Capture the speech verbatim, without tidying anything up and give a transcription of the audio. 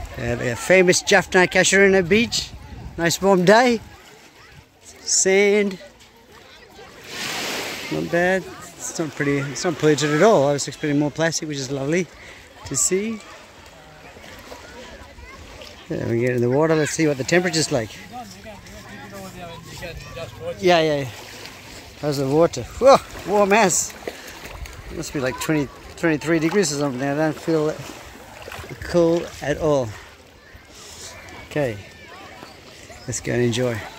Uh, the famous Jaffna Casuarina beach. Nice warm day. Sand. Not bad. It's not pretty. It's not polluted at all. I was expecting more plastic, which is lovely to see. Yeah, we get in the water. Let's see what the temperature's like. Yeah, yeah. How's the water? Whoa, warm ass. It must be like twenty, twenty-three degrees or something. I don't feel cool at all. Okay, let's go and enjoy.